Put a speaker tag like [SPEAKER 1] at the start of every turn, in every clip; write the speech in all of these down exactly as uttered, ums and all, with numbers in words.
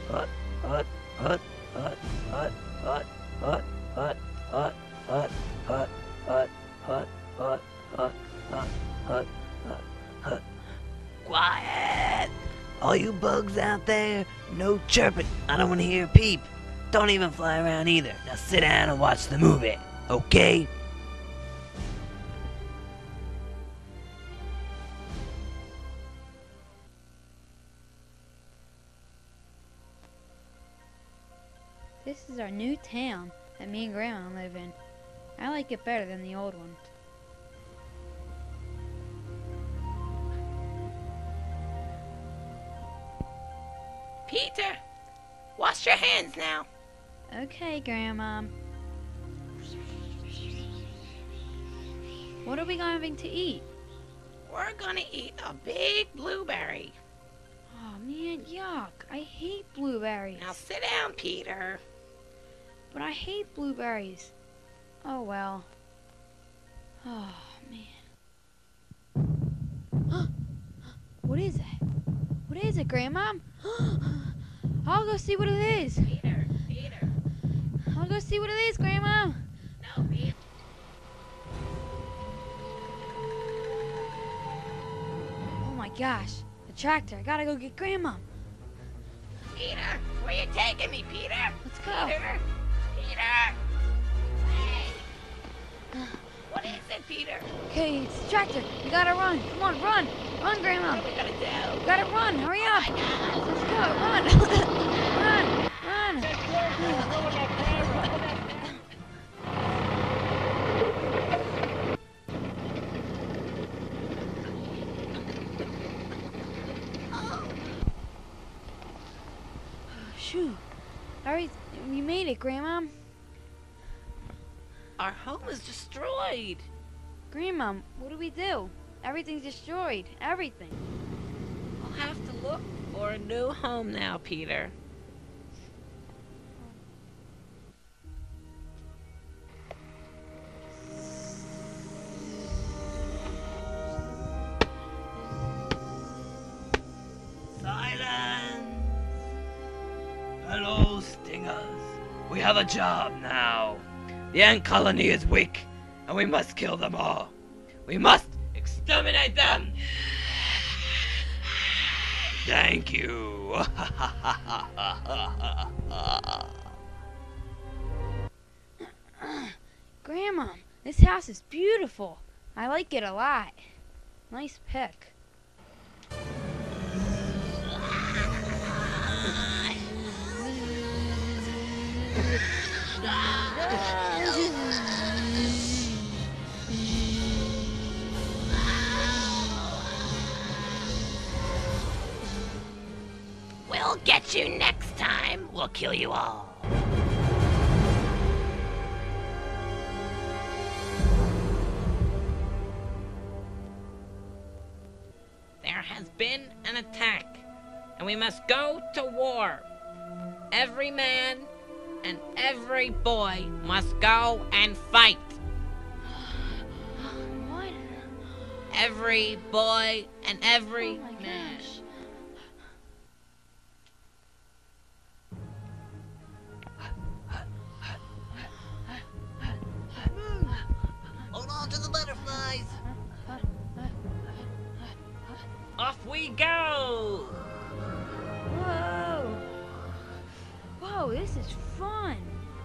[SPEAKER 1] hut, hut, hut, hut, hut, hut, hut, hut, hut, hut, hut, hut, hut, hut, hut, hut, hut, hut, hut. Quiet! All you bugs out there, no chirping. I don't want to hear a peep. Don't even fly around either. Now sit down and watch the movie, okay?
[SPEAKER 2] This is our new town that me and Grandma live in. I like it better than the old one.
[SPEAKER 3] Peter, wash your hands now.
[SPEAKER 2] Okay, Grandma. What are we going to eat?
[SPEAKER 3] We're gonna eat a big blueberry.
[SPEAKER 2] Oh man, yuck. I hate blueberries.
[SPEAKER 3] Now sit down, Peter.
[SPEAKER 2] But I hate blueberries. Oh well. Oh man. What is that? What is it, Grandma? I'll go see what it is.
[SPEAKER 3] Peter, Peter.
[SPEAKER 2] I'll go see what it is, Grandma.
[SPEAKER 3] No, Peter.
[SPEAKER 2] Oh my gosh. The tractor. I gotta go get Grandma.
[SPEAKER 3] Peter, where you taking me, Peter?
[SPEAKER 2] Let's go.
[SPEAKER 3] Peter, Peter. Hey. What is it, Peter?
[SPEAKER 2] Okay, it's the tractor. We gotta run. Come on, run. Run, Grandma.
[SPEAKER 3] What are we gonna do?
[SPEAKER 2] We gotta run. Hurry
[SPEAKER 3] Oh
[SPEAKER 2] up.
[SPEAKER 3] my God.
[SPEAKER 2] Let's go. Run. Run. Run. Shoot. Hurry. We made it, Grandma.
[SPEAKER 3] Our home is destroyed.
[SPEAKER 2] Grandma, what do we do? Everything's destroyed. Everything.
[SPEAKER 3] We'll have to look for a new home now, Peter.
[SPEAKER 1] Silence! Hello, stingers. We have a job now. The ant colony is weak, and we must kill them all. We must exterminate them! Thank you.
[SPEAKER 2] Grandma, this house is beautiful. I like it a lot. Nice pick.
[SPEAKER 3] We'll get you next time. We'll kill you all. There has been an attack, and we must go to war. Every man and every boy must go and fight.
[SPEAKER 2] What?
[SPEAKER 3] Every boy and every
[SPEAKER 2] Oh my
[SPEAKER 3] man.
[SPEAKER 2] gosh.
[SPEAKER 3] Hold on to the butterflies. Off we go.
[SPEAKER 2] Whoa! Whoa, this is fun.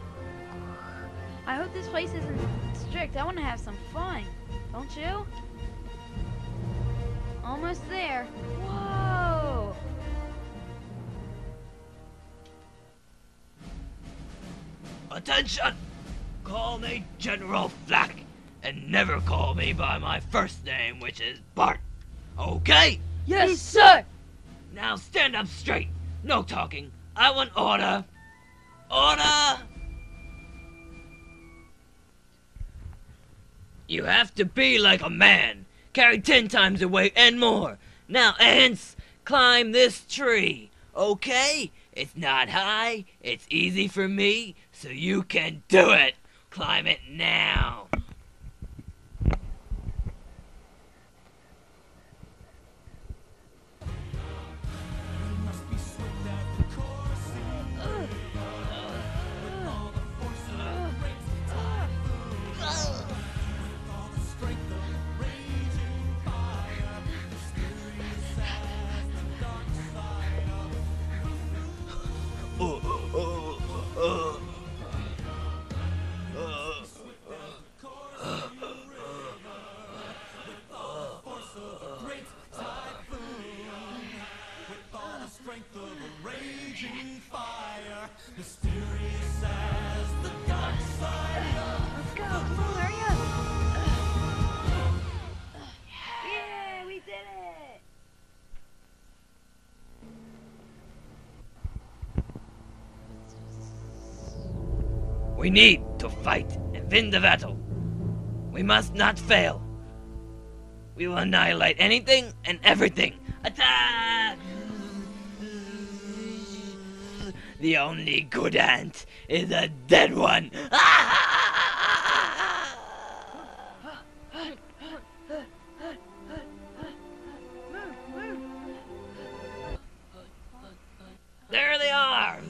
[SPEAKER 2] I hope this place isn't strict. I want to have some fun. Don't you? Almost there. Whoa!
[SPEAKER 1] Attention! Call me General Flack, and never call me by my first name, which is Bart. Okay?
[SPEAKER 2] Yes, sir!
[SPEAKER 1] Now stand up straight. No talking. I want order. Order! You have to be like a man. Carry ten times the weight and more. Now, ants, climb this tree. Okay? It's not high. It's easy for me, so you can do it. Climb it now.
[SPEAKER 4] strength of a raging fire, mysterious as the dark side of
[SPEAKER 2] Let's go. Come on, hurry up. Yeah, we did it.
[SPEAKER 1] We need to fight and win the battle. We must not fail. We will annihilate anything and everything. Attack! The only good ant is a dead one. There they are!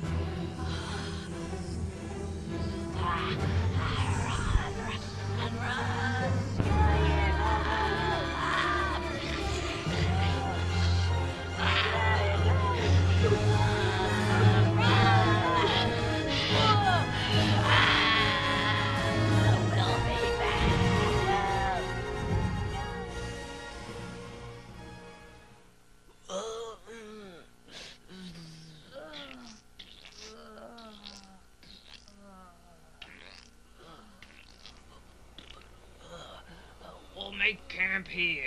[SPEAKER 3] We'll make camp here.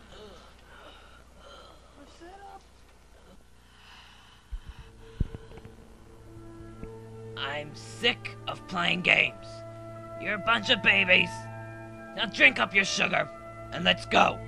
[SPEAKER 1] I'm sick of playing games. You're a bunch of babies. Now drink up your sugar and let's go.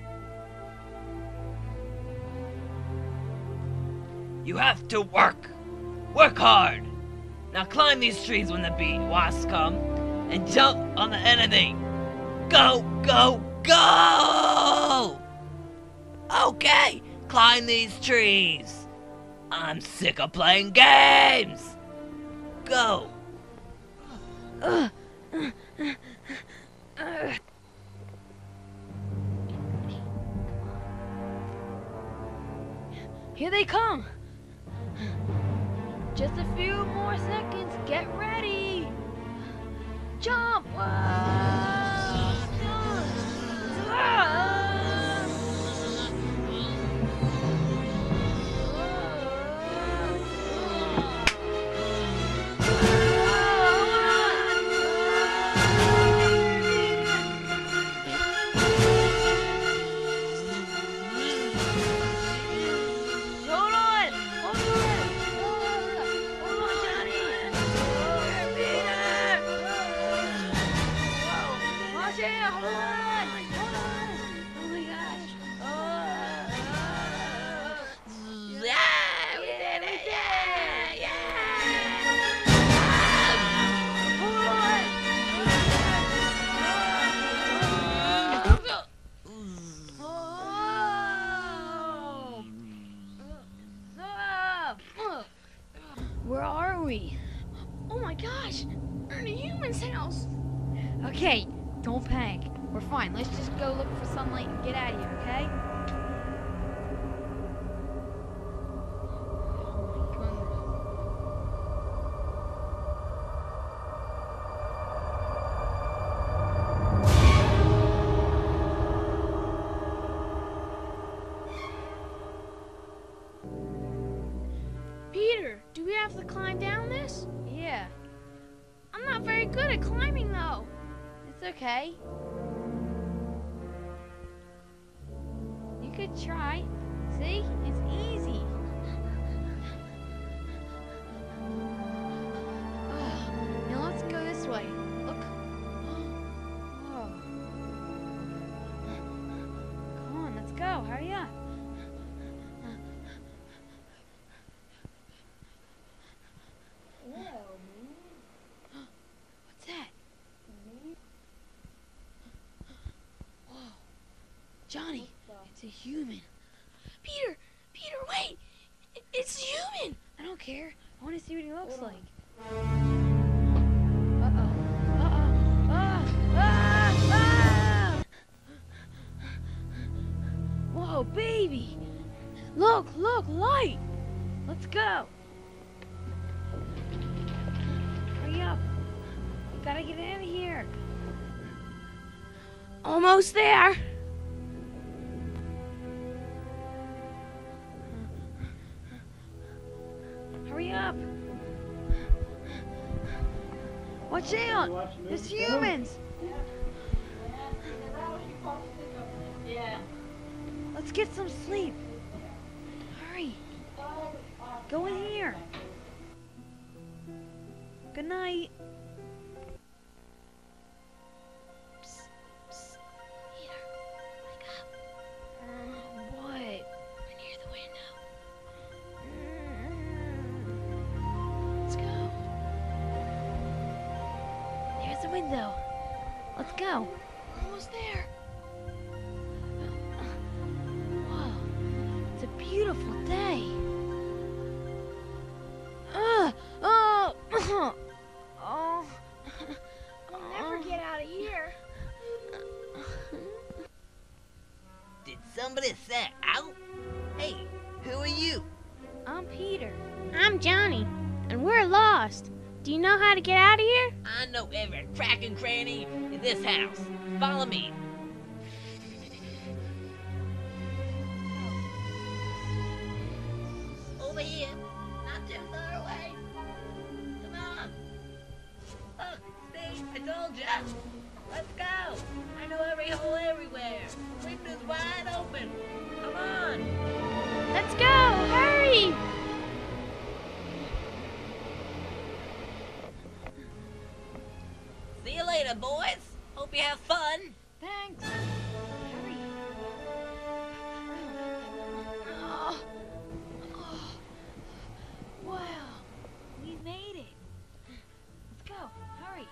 [SPEAKER 1] You have to work. Work hard. Now climb these trees when the bee wasps come and jump on the enemy. Go, go, go! Okay, climb these trees. I'm sick of playing games. Go.
[SPEAKER 2] Here they come. Just a few more seconds. Get ready. Jump. Whoa. Ah. Where are we?
[SPEAKER 5] Oh my gosh, we're in a human's house.
[SPEAKER 2] Okay, don't panic. We're fine. Let's just go look for sunlight and get out of here, okay? Oh my goodness.
[SPEAKER 5] Peter, do we have to climb down this?
[SPEAKER 2] Yeah,
[SPEAKER 5] I'm not very good at climbing though.
[SPEAKER 2] it's okay. You could try. See? It's easy. Now let's go this way. Look. Whoa. Come on, let's go. Hurry up. What's that? Whoa. Johnny, it's a human.
[SPEAKER 5] Peter, Peter, wait! I- It's a human!
[SPEAKER 2] I don't care. I want to see what he looks like. Uh-oh. Uh-oh. Ah! Ah! Ah! Whoa, baby! Look, look, light! Let's go. Hurry up. We gotta get out of here.
[SPEAKER 5] Almost there.
[SPEAKER 2] Hurry up! Watch out! There's humans! Let's get some sleep. Hurry. Go in here. Good night.
[SPEAKER 5] Psst, psst. Peter, wake up.
[SPEAKER 2] Uh, what?
[SPEAKER 5] We're near the window.
[SPEAKER 2] Let's go. There's the window. Let's go.
[SPEAKER 5] We're almost there.
[SPEAKER 2] Whoa. It's a beautiful day. Uh, oh. Oh.
[SPEAKER 5] We'll never get out of here.
[SPEAKER 1] Did somebody say out? Hey, who are you?
[SPEAKER 2] I'm Peter.
[SPEAKER 5] I'm Johnny, and we're lost. Do you know how to get out of here?
[SPEAKER 3] I know every crack and cranny in this house. Follow me. Over here. Not too far away. Come on. Look, see? I told ya. Let's go. I know every hole everywhere. Window's wide open. Come on.
[SPEAKER 5] Let's go! Hurry!
[SPEAKER 3] See you later, boys. Hope you have fun.
[SPEAKER 2] Thanks. Hurry. Oh. Oh. Wow. We made it. Let's go. Hurry.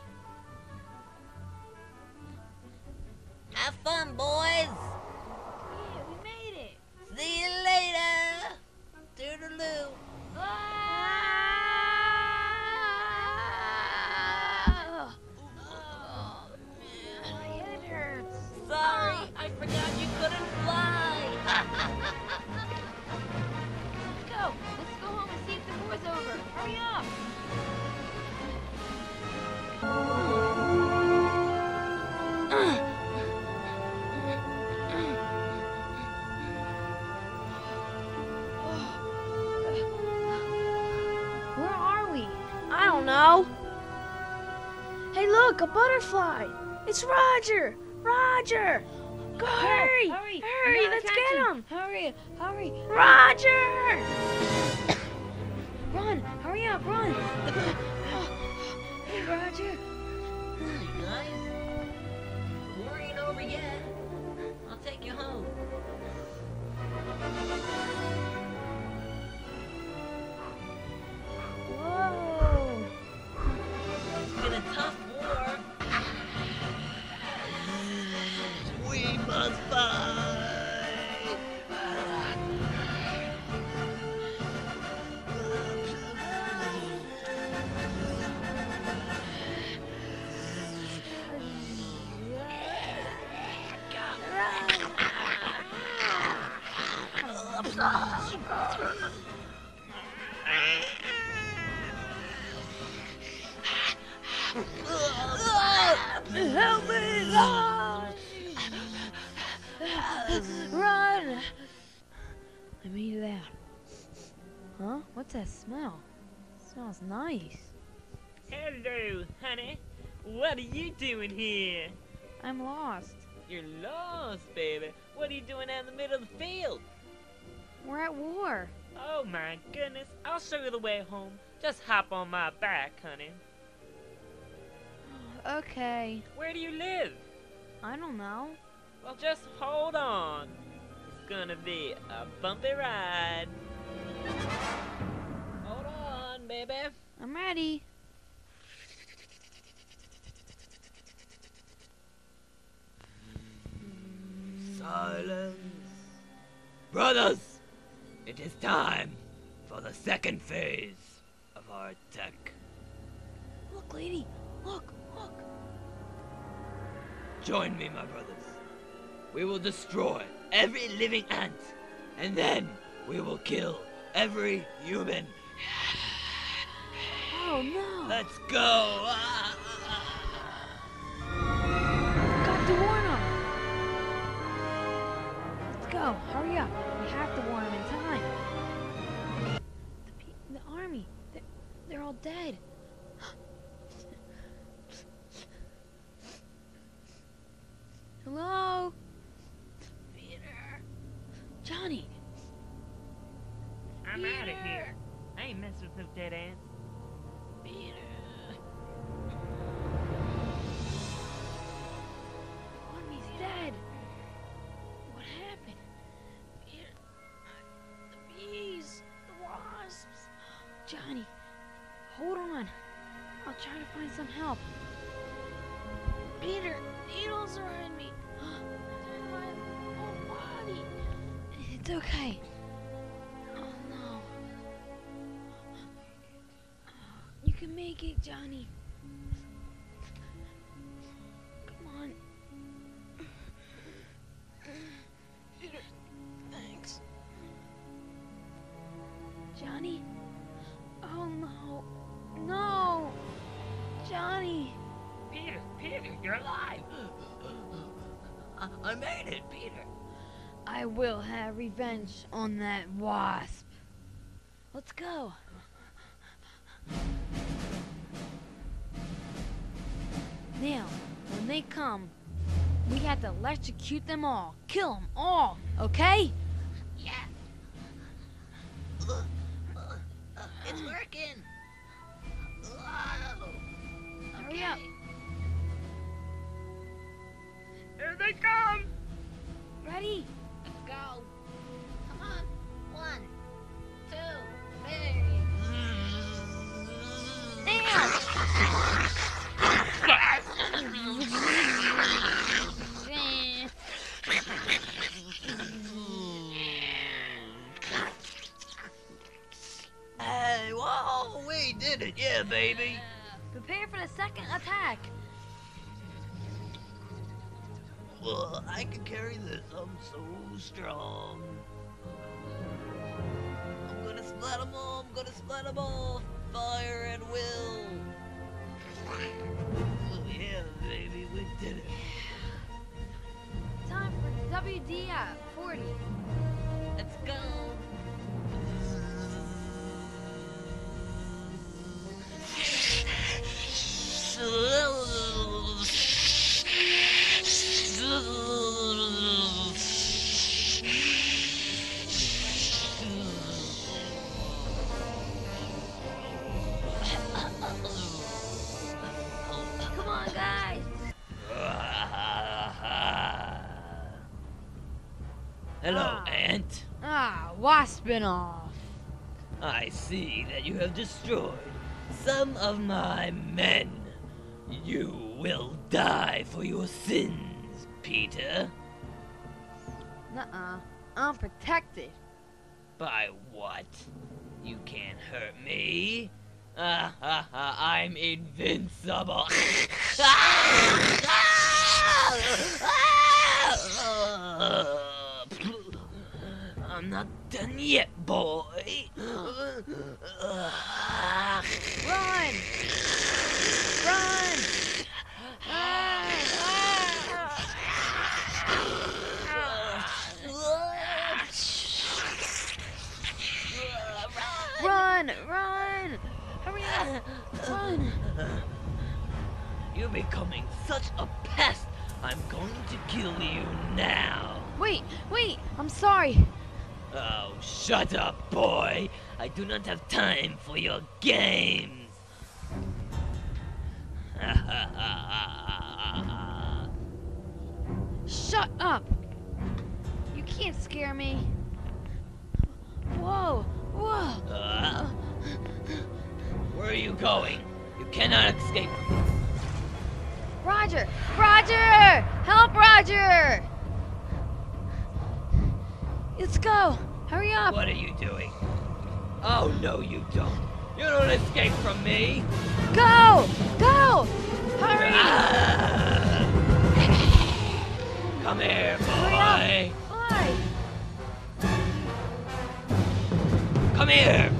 [SPEAKER 3] Have fun, boys.
[SPEAKER 2] Yeah, we made it.
[SPEAKER 3] See you later. Toodaloo.
[SPEAKER 2] Ah! Oh, man, my head hurts.
[SPEAKER 3] Sorry, I forgot you couldn't fly.
[SPEAKER 2] Let's go. Let's go home and see if the war's over. Hurry up. Where are we?
[SPEAKER 5] I don't know. Hey, look, a butterfly. It's Roger. Roger. Go, hurry.
[SPEAKER 2] Hurry.
[SPEAKER 5] Hurry,
[SPEAKER 2] We gotta
[SPEAKER 5] let's
[SPEAKER 2] catch
[SPEAKER 5] get him.
[SPEAKER 2] Hurry. Hurry.
[SPEAKER 5] Roger.
[SPEAKER 2] Run. Hurry up. Run. Hey, Roger.
[SPEAKER 3] Hey, guys. War ain't over yet. I'll take you home.
[SPEAKER 2] Whoa.
[SPEAKER 3] It's been a tough war.
[SPEAKER 1] We must fight!
[SPEAKER 2] Help me! Run! Run! I made it out. Huh? What's that smell? Smells nice.
[SPEAKER 6] Hello, honey. What are you doing here?
[SPEAKER 2] I'm lost.
[SPEAKER 6] You're lost, baby. What are you doing out in the middle of the field?
[SPEAKER 2] We're at war.
[SPEAKER 6] Oh my goodness. I'll show you the way home. Just hop on my back, honey.
[SPEAKER 2] Okay.
[SPEAKER 6] Where do you live?
[SPEAKER 2] I don't know.
[SPEAKER 6] Well, just hold on. It's gonna be a bumpy ride. Hold on, baby.
[SPEAKER 2] I'm ready.
[SPEAKER 1] Silence. Brothers, it is time for the second phase of our attack.
[SPEAKER 2] Look, lady. Look, look.
[SPEAKER 1] Join me, my brothers. We will destroy every living ant, and then we will kill every human.
[SPEAKER 2] Oh no.
[SPEAKER 1] Let's go! Ah,
[SPEAKER 2] Got to warn them. Let's go. Hurry up. We have to warn them in time. The, pe- the army. They're all dead. Hello?
[SPEAKER 3] Peter.
[SPEAKER 2] Johnny.
[SPEAKER 6] I'm out of
[SPEAKER 2] Peter.
[SPEAKER 6] here. I ain't messing with no dead ants.
[SPEAKER 3] Peter.
[SPEAKER 2] He's dead. What happened?
[SPEAKER 3] Peter. The bees. The wasps.
[SPEAKER 2] Johnny, hold on. I'll try to find some help.
[SPEAKER 3] Peter, needles are in me. They're in my whole body.
[SPEAKER 2] It's okay. Oh no. You can make it, Johnny. Come on.
[SPEAKER 3] Peter, thanks.
[SPEAKER 2] Johnny? Oh no. No! Johnny!
[SPEAKER 6] Peter, Peter, you're alive.
[SPEAKER 3] I, I made it, Peter.
[SPEAKER 2] I will have revenge on that wasp. Let's go. Now, when they come, we have to electrocute them all. Kill them all, okay?
[SPEAKER 3] Yeah. Uh, uh, uh, it's working. Whoa.
[SPEAKER 2] Hurry
[SPEAKER 3] Okay.
[SPEAKER 2] up.
[SPEAKER 6] Here they come.
[SPEAKER 2] Ready?
[SPEAKER 3] Let's go. Come on. One, two, three.
[SPEAKER 1] Hey, whoa, we did it, yeah, baby.
[SPEAKER 2] Prepare for the second attack.
[SPEAKER 1] Well, I can carry this. I'm so strong. I'm gonna splat them all. I'm gonna splat them all. Fire and will. Oh, yeah, baby, we did it.
[SPEAKER 2] Time for W D I forty.
[SPEAKER 3] Let's go.
[SPEAKER 2] Come on, guys.
[SPEAKER 1] Hello,
[SPEAKER 2] Ah.
[SPEAKER 1] Ant.
[SPEAKER 2] Ah, wasping off.
[SPEAKER 1] I see that you have destroyed some of my men. You will die for your sins, Peter.
[SPEAKER 2] Nuh-uh. I'm protected.
[SPEAKER 1] By what? You can't hurt me. Ah ha ha, I'm invincible. I'm not done yet, boy.
[SPEAKER 2] Run! Run! Run! Run! Hurry up! Run!
[SPEAKER 1] You're becoming such a pest. I'm going to kill you now.
[SPEAKER 2] Wait, wait! I'm sorry.
[SPEAKER 1] Oh, shut up, boy. I do not have time for your games.
[SPEAKER 2] Shut up! You can't scare me. Whoa! Whoa!
[SPEAKER 1] Uh, where are you going? You cannot escape from me.
[SPEAKER 2] Roger! Roger! Help, Roger! Let's go! Hurry up!
[SPEAKER 1] What are you doing? Oh, no, you don't. You don't escape from me.
[SPEAKER 2] Go! Go! Hurry!
[SPEAKER 1] Ah! Come here,
[SPEAKER 2] Hurry
[SPEAKER 1] boy.
[SPEAKER 2] Why?
[SPEAKER 1] Come here.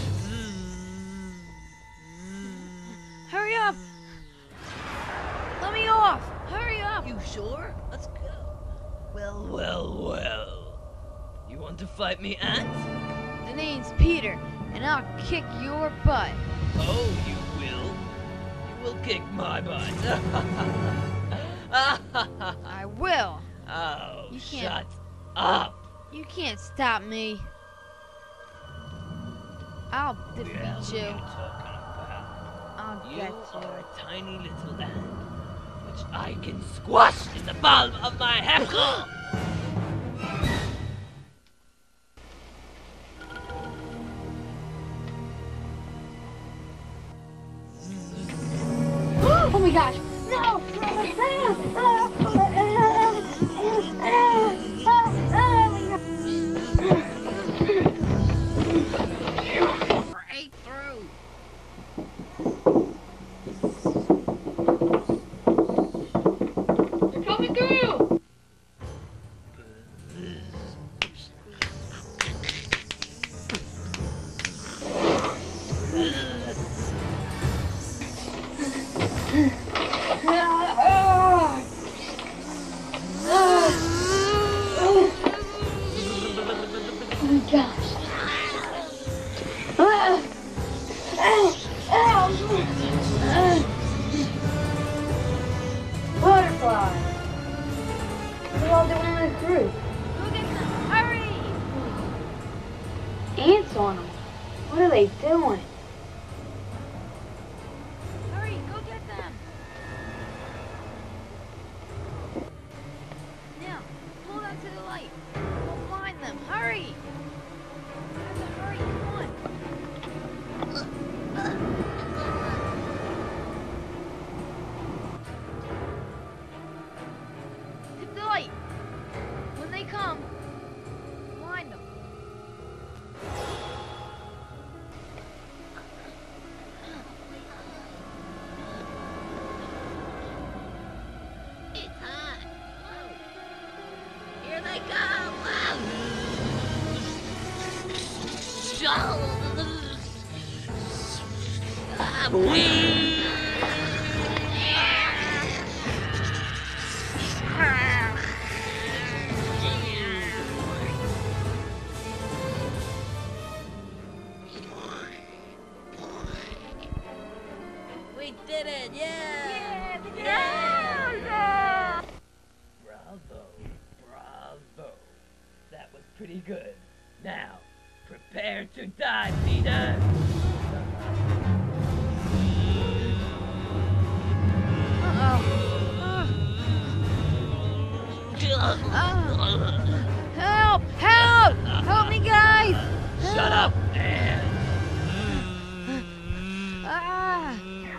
[SPEAKER 2] Hurry up! Let me off! Hurry up!
[SPEAKER 3] You sure? Let's go.
[SPEAKER 1] Well, well, well. You want to fight me, Ant?
[SPEAKER 2] The name's Peter, and and I'll kick your butt.
[SPEAKER 1] Oh, you will? You will kick my butt.
[SPEAKER 2] I will.
[SPEAKER 1] Oh,
[SPEAKER 2] You can't-
[SPEAKER 1] shut up.
[SPEAKER 2] You can't stop me. I'll
[SPEAKER 1] What
[SPEAKER 2] defeat
[SPEAKER 1] are you
[SPEAKER 2] you.
[SPEAKER 1] talking about?
[SPEAKER 2] I'll
[SPEAKER 1] You
[SPEAKER 2] get
[SPEAKER 1] are
[SPEAKER 2] you.
[SPEAKER 1] a tiny little ant, which I can squash in the palm of my hand.
[SPEAKER 5] Oh my gosh! No!
[SPEAKER 3] Right through.
[SPEAKER 5] They're coming through! Oh my gosh. Ah! Ow! Ow! Butterfly! What are y'all doing in the crew?
[SPEAKER 2] Go get them. Hurry!
[SPEAKER 5] Ants on them. What are they doing?
[SPEAKER 2] Hurry, go get them. Now, pull them to the light. We'll find them. Hurry! Have to hurry, come on. Hit the light. When they come, find them.
[SPEAKER 3] It's hot. Whoa. Here they come. Ah, wee. We did it! Yeah! Yeah!
[SPEAKER 1] Bravo, bravo. That was pretty good. Now, prepare to die, Peter.
[SPEAKER 2] Help! Help! Help me, guys!
[SPEAKER 1] Shut up, man.
[SPEAKER 2] Ah!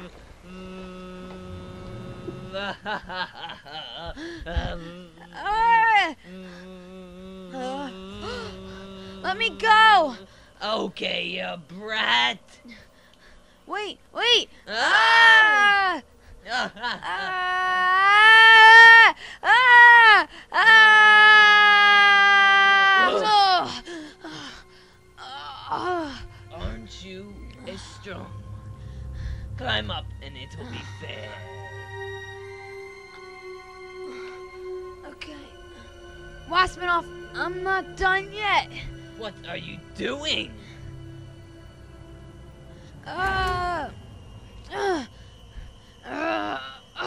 [SPEAKER 2] Ah! Ah. Let me go!
[SPEAKER 1] Okay, you brat.
[SPEAKER 2] Wait, wait!
[SPEAKER 1] Ah!
[SPEAKER 2] Ah! Ah! Ah! Ah! Ah!
[SPEAKER 1] Aren't you a strong one? Climb up and it will be fair.
[SPEAKER 2] Okay. Waspinoff, I'm not done yet.
[SPEAKER 1] What are you doing?
[SPEAKER 2] Uh, uh, uh,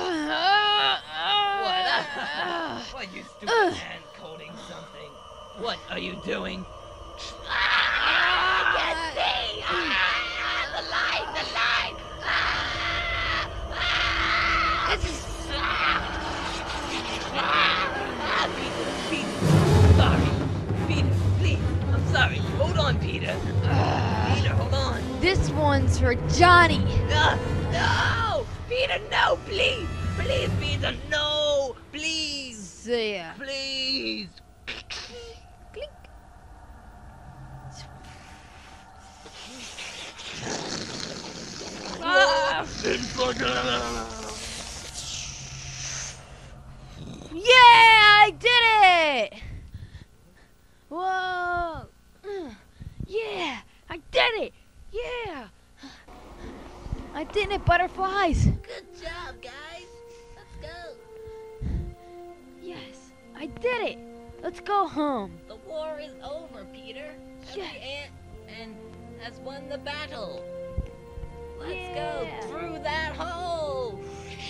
[SPEAKER 1] What? What, you stupid man coding something? What are you doing?
[SPEAKER 3] Ah, I can't see! Ah, the light! The light! Ah, ah,
[SPEAKER 1] Ah, Peter, Peter, sorry. Peter, please, I'm sorry. Hold on, Peter. Peter, hold on.
[SPEAKER 2] This one's for Johnny.
[SPEAKER 1] No, no! Peter, no, please! Please, Peter, no! Please!
[SPEAKER 2] See ya.
[SPEAKER 1] Please!
[SPEAKER 2] Clink.
[SPEAKER 1] Ah!
[SPEAKER 2] Yeah, I did it! Whoa! Uh, Yeah, I did it! Yeah! I did it, butterflies!
[SPEAKER 3] good job, guys! Let's go!
[SPEAKER 2] Yes, I did it! Let's go home.
[SPEAKER 3] The war is over, Peter. Every
[SPEAKER 2] Yes.
[SPEAKER 3] ant and has won the battle. Let's
[SPEAKER 2] Yeah.
[SPEAKER 3] go through that hole.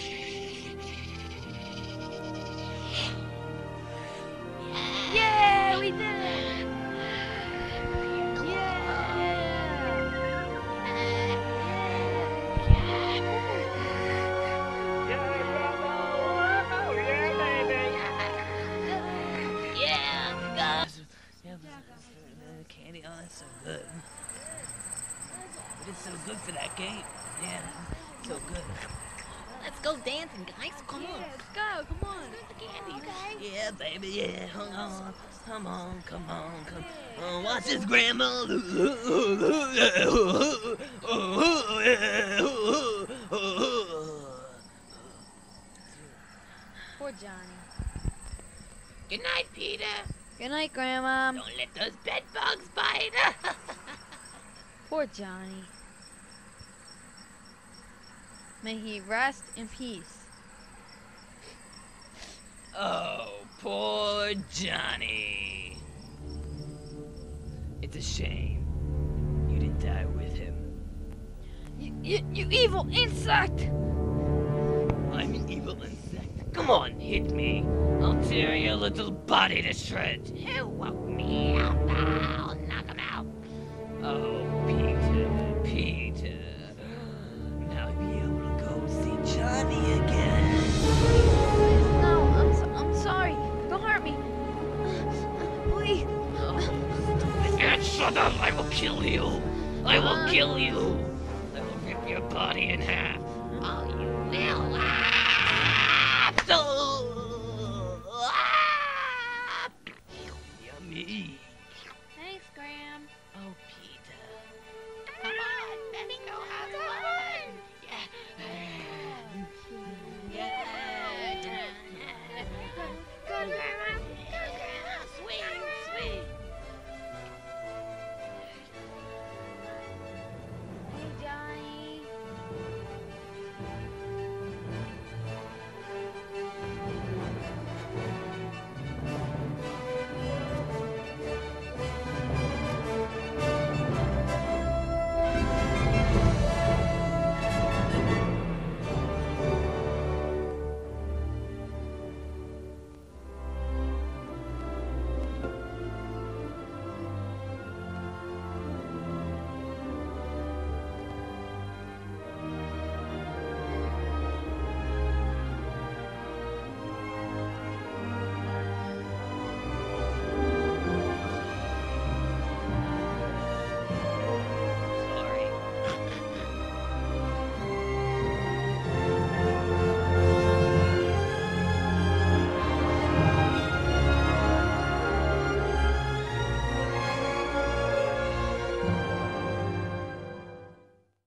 [SPEAKER 2] Yeah, we did it! Yeah!
[SPEAKER 3] Yeah, go.
[SPEAKER 1] Candy, oh, that's so good. It is so good for that gate. Yeah, so good.
[SPEAKER 3] Let's go dancing, guys. Come on.
[SPEAKER 2] Let's go, come on.
[SPEAKER 3] The candy, okay?
[SPEAKER 1] Yeah, baby, yeah, come on, come on, come on, come on. Watch this, Grandma.
[SPEAKER 2] Poor Johnny.
[SPEAKER 3] Good night, Peter.
[SPEAKER 2] Good night, Grandma.
[SPEAKER 3] Don't let those bed bugs bite.
[SPEAKER 2] Poor Johnny. May he rest in peace.
[SPEAKER 1] Oh, poor Johnny. It's a shame. You didn't die with him.
[SPEAKER 2] You, you, you evil insect!
[SPEAKER 1] I'm an evil insect. Come on, hit me. I'll tear your little body to shreds.
[SPEAKER 3] Who woke me up? I'll knock him out.
[SPEAKER 1] Oh, Peter, Peter. Now I'll be able to go see Johnny again.
[SPEAKER 2] No, I'm, so, I'm sorry. Don't hurt me. Please.
[SPEAKER 1] And shut up! I will kill you! I will kill you! I will rip your body in half.
[SPEAKER 3] Oh, you will. Ah!